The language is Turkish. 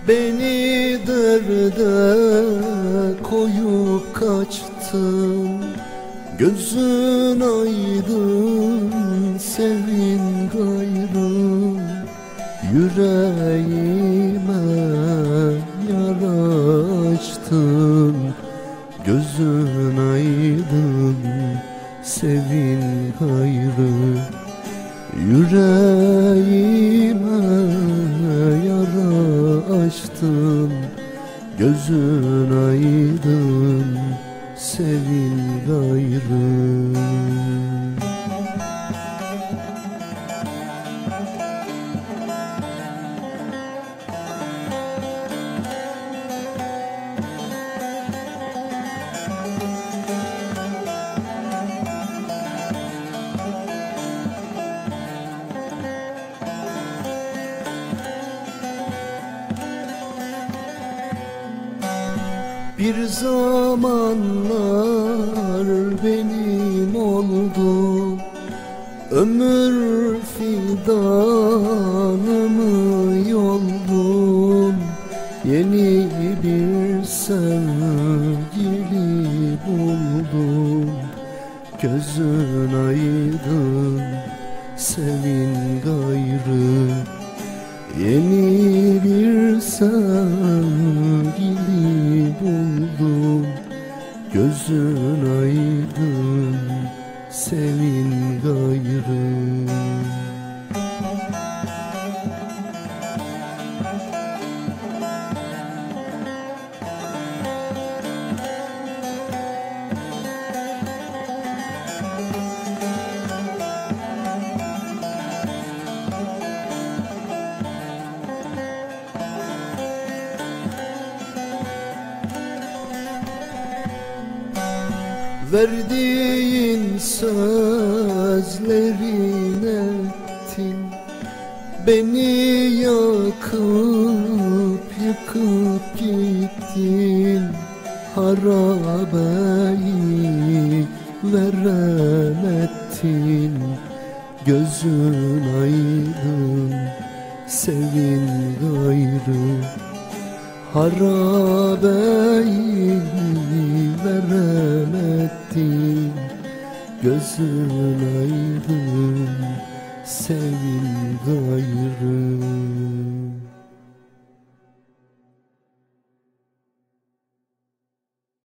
Beni derde koyup kaçtın. Gözün aydın, sevin gayrı. Yüreğime yara açtın. Gözün aydın, sevin gayrı. Yüreğime yara açtın. Gözün aydın, sevin gayrı. Bir zamanlar benim oldun, ömür fidanımı yoldun. Yeni bir sevgili buldum. Gözün aydın, sevin gayrı. Yeni bir sevgili buldum. Gözün aydın, sevin gayrı. Verdiğin sözlerin ettin, beni yakıp yıkıp gittin. Harabeyi verem ettin. Gözün aydın, sevin gayrı. Harabeyi verem ettin. Gözün aydın, sevin gayrı.